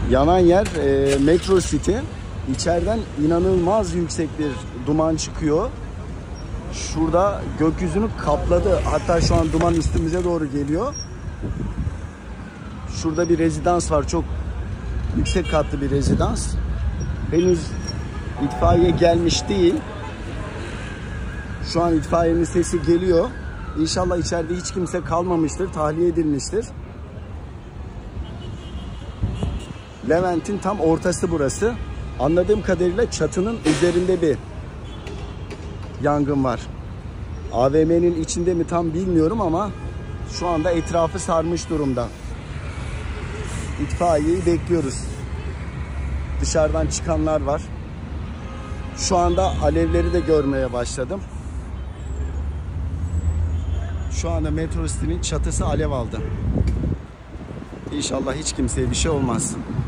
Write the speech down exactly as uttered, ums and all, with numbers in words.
Yanan yer e, Metro City. İçeriden inanılmaz yüksek bir duman çıkıyor. Şurada gökyüzünü kapladı. Hatta şu an duman üstümüze doğru geliyor. Şurada bir rezidans var. Çok yüksek katlı bir rezidans. Henüz itfaiye gelmiş değil. Şu an itfaiyenin sesi geliyor. İnşallah içeride hiç kimse kalmamıştır. Tahliye edilmiştir. Levent'in tam ortası burası. Anladığım kadarıyla çatının üzerinde bir yangın var. A V M'nin içinde mi tam bilmiyorum ama şu anda etrafı sarmış durumda. İtfaiyeyi bekliyoruz. Dışarıdan çıkanlar var. Şu anda alevleri de görmeye başladım. Şu anda Metro City'nin çatısı alev aldı. İnşallah hiç kimseye bir şey olmaz.